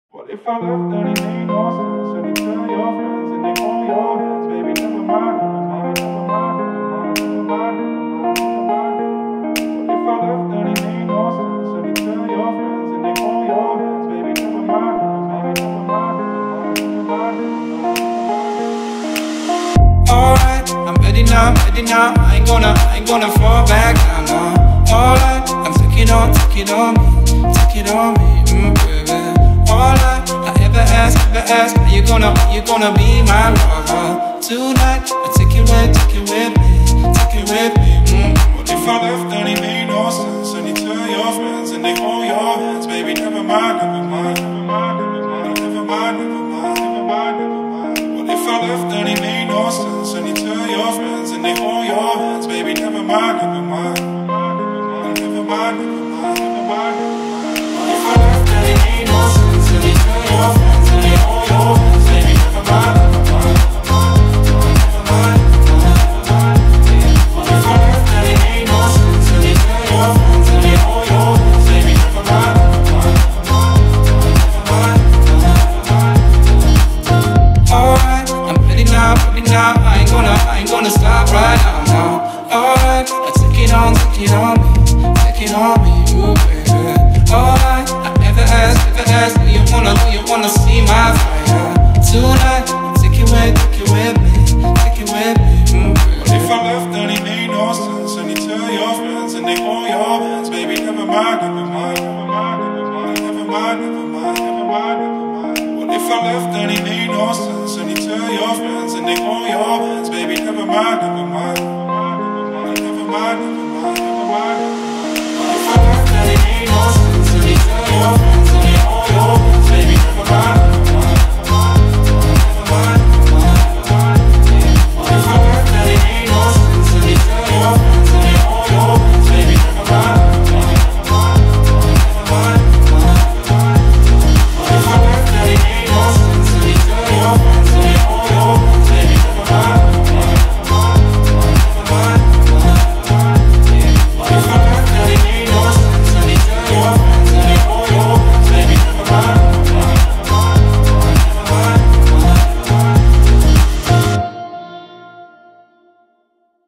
What if I left and it made no sense? And you tell your friends and they hold your hands, baby, never mind, never mind, never mind, never mind, never mind, never mind. What if I left and it made no sense? And you tell your friends and they hold your hands, baby, never mind, never mind, never mind, never mind, never mind. Alright, I'm ready now, ready now. I ain't gonna fall back down now. Alright, I'm take it on me, baby. All I ever ask, are you gonna be my lover tonight? I take it with me. What if I left and it made no sense? And you tell your friends and they hold your hands, baby, never mind, never mind, never mind, never mind, never mind, never mind, never mind. What if I left and it made no sense? And you tell your friends and they hold your hands, baby, never mind, never mind, never mind, never mind, never mind. What if I left and it made no sense? And you tell your friends and they hold your hands, baby, never mind, never mind, never mind, never mind. What if I left and it made no sense? And you tell your friends and they hold your hands, baby, never mind, never mind, never mind, never mind. Alright, I'm ready now. I ain't gonna stop right now. Alright, I take it on me, ooh baby. Alright, I ever ask, do you wanna see my fire tonight? Take it with me, ooh baby. What if I left and it made no sense? And you tell your friends and they hold your hands, baby, never mind, never mind, never mind, never mind, never mind, never mind, never mind. What if I left and it made no sense? And you tell your friends and they hold your hands, baby, never mind, never mind.